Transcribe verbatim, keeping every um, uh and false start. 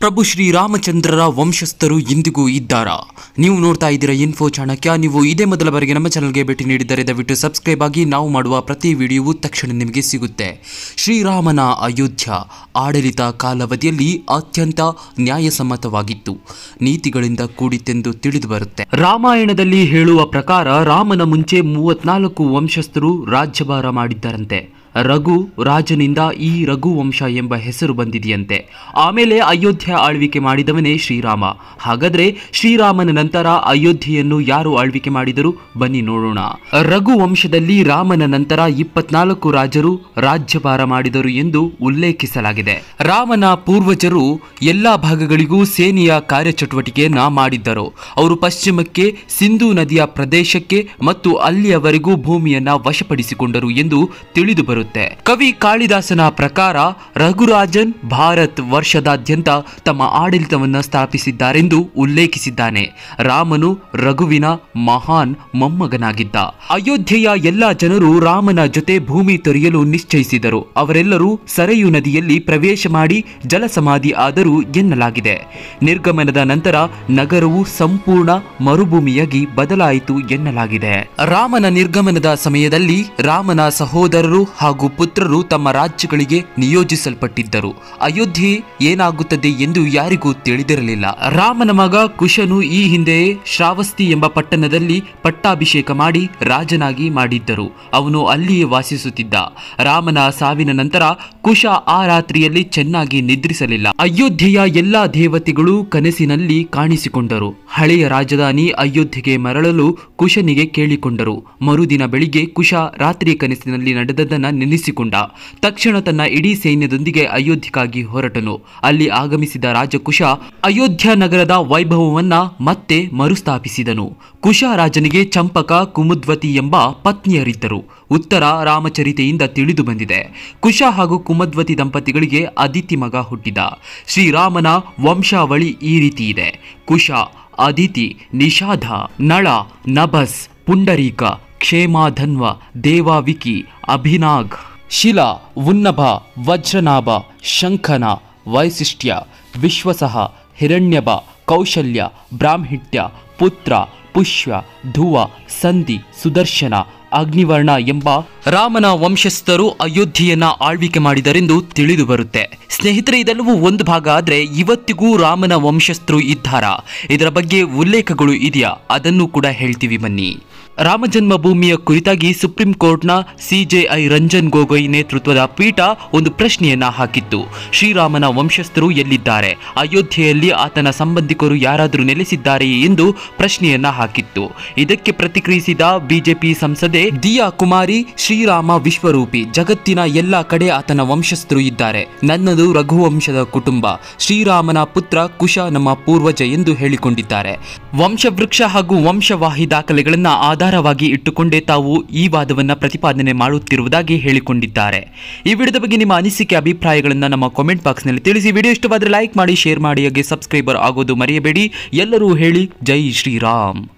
ಪ್ರಭು ಶ್ರೀರಾಮಚಂದ್ರರ ವಂಶಸ್ಥರು ಇಂದಿಗೂ ಇದ್ದಾರಾ? ನೀವು ನೋಡ್ತಾ ಇದ್ದೀರಾ ಇನ್ಫೋ ಚಾಣಕ್ಯ. ನೀವು ಇದೇ ಮೊದಲ ಬಾರಿಗೆ ನಮ್ಮ ಚಾನಲ್ಗೆ ಭೇಟಿ ನೀಡಿದರೆ ದಯವಿಟ್ಟು ಸಬ್ಸ್ಕ್ರೈಬ್ ಆಗಿ. ನಾವು ಮಾಡುವ ಪ್ರತಿ ವಿಡಿಯೋವು ತಕ್ಷಣ ನಿಮಗೆ ಸಿಗುತ್ತೆ. ಶ್ರೀರಾಮನ ಅಯೋಧ್ಯ ಆಡಳಿತ ಕಾಲಾವಧಿಯಲ್ಲಿ ಅತ್ಯಂತ ನ್ಯಾಯಸಮ್ಮತವಾಗಿತ್ತು, ನೀತಿಗಳಿಂದ ಕೂಡಿತೆಂದು ತಿಳಿದು ಬರುತ್ತೆ. ರಾಮಾಯಣದಲ್ಲಿ ಹೇಳುವ ಪ್ರಕಾರ ರಾಮನ ಮುಂಚೆ ಮೂವತ್ನಾಲ್ಕು ವಂಶಸ್ಥರು ರಾಜ್ಯಭಾರ ಮಾಡಿದ್ದರಂತೆ. ರಘು ರಾಜನಿಂದ ಈ ರಘುವಂಶ ಎಂಬ ಹೆಸರು ಬಂದಿದೆಯಂತೆ. ಆಮೇಲೆ ಅಯೋಧ್ಯೆ ಆಳ್ವಿಕೆ ಮಾಡಿದವನೇ ಶ್ರೀರಾಮ. ಹಾಗಾದ್ರೆ ಶ್ರೀರಾಮನ ನಂತರ ಅಯೋಧ್ಯೆಯನ್ನು ಯಾರು ಆಳ್ವಿಕೆ ಮಾಡಿದರು? ಬನ್ನಿ ನೋಡೋಣ. ರಘುವಂಶದಲ್ಲಿ ರಾಮನ ನಂತರ ಇಪ್ಪತ್ನಾಲ್ಕು ರಾಜರು ರಾಜ್ಯಭಾರ ಮಾಡಿದರು ಎಂದು ಉಲ್ಲೇಖಿಸಲಾಗಿದೆ. ರಾಮನ ಪೂರ್ವಜರು ಎಲ್ಲಾ ಭಾಗಗಳಿಗೂ ಸೇನೆಯ ಕಾರ್ಯಚಟುವಟಿಕೆಯನ್ನ ಮಾಡಿದ್ದರು. ಅವರು ಪಶ್ಚಿಮಕ್ಕೆ ಸಿಂಧೂ ನದಿಯ ಪ್ರದೇಶಕ್ಕೆ ಮತ್ತು ಅಲ್ಲಿಯವರೆಗೂ ಭೂಮಿಯನ್ನ ವಶಪಡಿಸಿಕೊಂಡರು ಎಂದು ತಿಳಿದು ಬರುತ್ತೆ. ಕವಿ ಕಾಳಿದಾಸನ ಪ್ರಕಾರ ರಘುರಾಜನ್ ಭಾರತ್ ವರ್ಷದಾದ್ಯಂತ ತಮ್ಮ ಆಡಳಿತವನ್ನು ಸ್ಥಾಪಿಸಿದ್ದಾರೆಂದು ಉಲ್ಲೇಖಿಸಿದ್ದಾನೆ. ರಾಮನು ರಘುವಿನ ಮಹಾನ್ ಮೊಮ್ಮಗನಾಗಿದ್ದ. ಅಯೋಧ್ಯೆಯ ಎಲ್ಲ ಜನರು ರಾಮನ ಜೊತೆ ಭೂಮಿ ತೊರೆಯಲು ನಿಶ್ಚಯಿಸಿದರು. ಅವರೆಲ್ಲರೂ ಸರಯೂ ನದಿಯಲ್ಲಿ ಪ್ರವೇಶ ಮಾಡಿ ಜಲಸಮಾಧಿ ಆದರು ಎನ್ನಲಾಗಿದೆ. ನಿರ್ಗಮನದ ನಂತರ ನಗರವು ಸಂಪೂರ್ಣ ಮರುಭೂಮಿಯಾಗಿ ಬದಲಾಯಿತು ಎನ್ನಲಾಗಿದೆ. ರಾಮನ ನಿರ್ಗಮನದ ಸಮಯದಲ್ಲಿ ರಾಮನ ಸಹೋದರರು ಹಾಗೂ ಪುತ್ರರು ತಮ್ಮ ರಾಜ್ಯಗಳಿಗೆ ನಿಯೋಜಿಸಲ್ಪಟ್ಟಿದ್ದರು. ಅಯೋಧ್ಯೆ ಏನಾಗುತ್ತದೆ ಎಂದು ಯಾರಿಗೂ ತಿಳಿದಿರಲಿಲ್ಲ. ರಾಮನ ಮಗ ಕುಶನು ಈ ಹಿಂದೆಯೇ ಶ್ರಾವಸ್ತಿ ಎಂಬ ಪಟ್ಟಣದಲ್ಲಿ ಪಟ್ಟಾಭಿಷೇಕ ಮಾಡಿ ರಾಜನಾಗಿ ಮಾಡಿದ್ದರು. ಅವನು ಅಲ್ಲಿಯೇ ವಾಸಿಸುತ್ತಿದ್ದ. ರಾಮನ ಸಾವಿನ ನಂತರ ಕುಶ ಆ ರಾತ್ರಿಯಲ್ಲಿ ಚೆನ್ನಾಗಿ ನಿದ್ರಿಸಲಿಲ್ಲ. ಅಯೋಧ್ಯೆಯ ಎಲ್ಲಾ ದೇವತೆಗಳು ಕನಸಿನಲ್ಲಿ ಕಾಣಿಸಿಕೊಂಡರು. ಹಳೆಯ ರಾಜಧಾನಿ ಅಯೋಧ್ಯೆಗೆ ಮರಳಲು ಕುಶನಿಗೆ ಕೇಳಿಕೊಂಡರು. ಮರುದಿನ ಬೆಳಿಗ್ಗೆ ಕುಶ ರಾತ್ರಿ ಕನಸಿನಲ್ಲಿ ನಡೆದದ್ದನ್ನ ನೆನೆಸಿಕೊಂಡ. ತಕ್ಷಣ ತನ್ನ ಇಡೀ ಸೈನ್ಯದೊಂದಿಗೆ ಅಯೋಧ್ಯೆಗಾಗಿ ಹೊರಟನು. ಅಲ್ಲಿ ಆಗಮಿಸಿದ ರಾಜಕುಶ ಅಯೋಧ್ಯ ನಗರದ ವೈಭವವನ್ನ ಮತ್ತೆ ಮರುಸ್ಥಾಪಿಸಿದನು. ಕುಶ ರಾಜನಿಗೆ ಚಂಪಕ, ಕುಮುದ್ವತಿ ಎಂಬ ಪತ್ನಿಯರಿದ್ದರು. ಉತ್ತರ ರಾಮಚರಿತೆಯಿಂದ ತಿಳಿದು ಬಂದಿದೆ. ಕುಶ ಹಾಗೂ ಕುಮದ್ವತಿ ದಂಪತಿಗಳಿಗೆ ಅದಿತಿ ಮಗ ಹುಟ್ಟಿದ. ಶ್ರೀರಾಮನ ವಂಶಾವಳಿ ಈ ರೀತಿ ಇದೆ: ಕುಶ, ಅದಿತಿ, ನಿಷಾಧ, ನಳ, ನಭಸ್, ಪುಂಡರೀಕ, ಕ್ಷೇಮಾಧನ್ವ, ದೇವಾವಿಕಿ, ಅಭಿನಾಗ್, ಶಿಲಾ, ಉನ್ನಭ, ವಜ್ರನಾಭ, ಶಂಖನ, ವೈಶಿಷ್ಟ್ಯ, ವಿಶ್ವಸಹ, ಹಿರಣ್ಯಭ, ಕೌಶಲ್ಯ, ಬ್ರಾಹ್ಮಿಟ್ಯ, ಪುತ್ರ, ಪುಷ್ಯ, ಧುವ, ಸಂಧಿ, ಸುದರ್ಶನ, ಅಗ್ನಿವರ್ಣ ಎಂಬ ರಾಮನ ವಂಶಸ್ಥರು ಅಯೋಧ್ಯೆಯನ್ನ ಆಳ್ವಿಕೆ ಮಾಡಿದರೆಂದು ತಿಳಿದು ಬರುತ್ತೆ. ಸ್ನೇಹಿತರೆ, ಇದೆಲ್ಲವೂ ಒಂದು ಭಾಗ ಆದ್ರೆ ಇವತ್ತಿಗೂ ರಾಮನ ವಂಶಸ್ಥರು ಇದ್ದಾರಾ? ಇದರ ಬಗ್ಗೆ ಉಲ್ಲೇಖಗಳು ಇದೆಯಾ? ಅದನ್ನು ಕೂಡ ಹೇಳ್ತೀವಿ ಬನ್ನಿ. ರಾಮ ಜನ್ಮಭೂಮಿಯ ಕುರಿತಾಗಿ ಸುಪ್ರೀಂ ಕೋರ್ಟ್ನ ಸಿಜೆಐ ರಂಜನ್ ಗೊಗೊಯ್ ನೇತೃತ್ವದ ಪೀಠ ಒಂದು ಪ್ರಶ್ನೆಯನ್ನ ಹಾಕಿತ್ತು. ಶ್ರೀರಾಮನ ವಂಶಸ್ಥರು ಎಲ್ಲಿದ್ದಾರೆ? ಅಯೋಧ್ಯೆಯಲ್ಲಿ ಆತನ ಸಂಬಂಧಿಕರು ಯಾರಾದರೂ ನೆಲೆಸಿದ್ದಾರೆಯೇ ಎಂದು ಪ್ರಶ್ನೆಯನ್ನ ಹಾಕಿತ್ತು. ಇದಕ್ಕೆ ಪ್ರತಿಕ್ರಿಯಿಸಿದ ಬಿಜೆಪಿ ಸಂಸದೆ ದಿಯಾ ಕುಮಾರಿ, ಶ್ರೀರಾಮ ವಿಶ್ವರೂಪಿ, ಜಗತ್ತಿನ ಎಲ್ಲ ಕಡೆ ಆತನ ವಂಶಸ್ಥರು ಇದ್ದಾರೆ. ನನ್ನದು ರಘುವಂಶದ ಕುಟುಂಬ. ಶ್ರೀರಾಮನ ಪುತ್ರ ಕುಶ ನಮ್ಮ ಪೂರ್ವಜ ಎಂದು ಹೇಳಿಕೊಂಡಿದ್ದಾರೆ. ವಂಶವೃಕ್ಷ ಹಾಗೂ ವಂಶವಾಹಿ ದಾಖಲೆಗಳನ್ನ ಆಧಾರವಾಗಿ ಇಟ್ಟುಕೊಂಡೇ ತಾವು ಈ ವಾದವನ್ನ ಪ್ರತಿಪಾದನೆ ಮಾಡುತ್ತಿರುವುದಾಗಿ ಹೇಳಿಕೊಂಡಿದ್ದಾರೆ. ಈ ವಿಡಿಯೋದ ಬಗ್ಗೆ ನಿಮ್ಮ ಅನಿಸಿಕೆ, ಅಭಿಪ್ರಾಯಗಳನ್ನು ನಮ್ಮ ಕಾಮೆಂಟ್ ಬಾಕ್ಸ್ ನಲ್ಲಿ ತಿಳಿಸಿ. ವಿಡಿಯೋ ಇಷ್ಟವಾದರೆ ಲೈಕ್ ಮಾಡಿ, ಶೇರ್ ಮಾಡಿ, ಹಾಗೆ ಸಬ್ಸ್ಕ್ರೈಬರ್ ಆಗೋದು ಮರೆಯಬೇಡಿ. ಎಲ್ಲರೂ ಹೇಳಿ ಜೈ ಶ್ರೀರಾಮ್.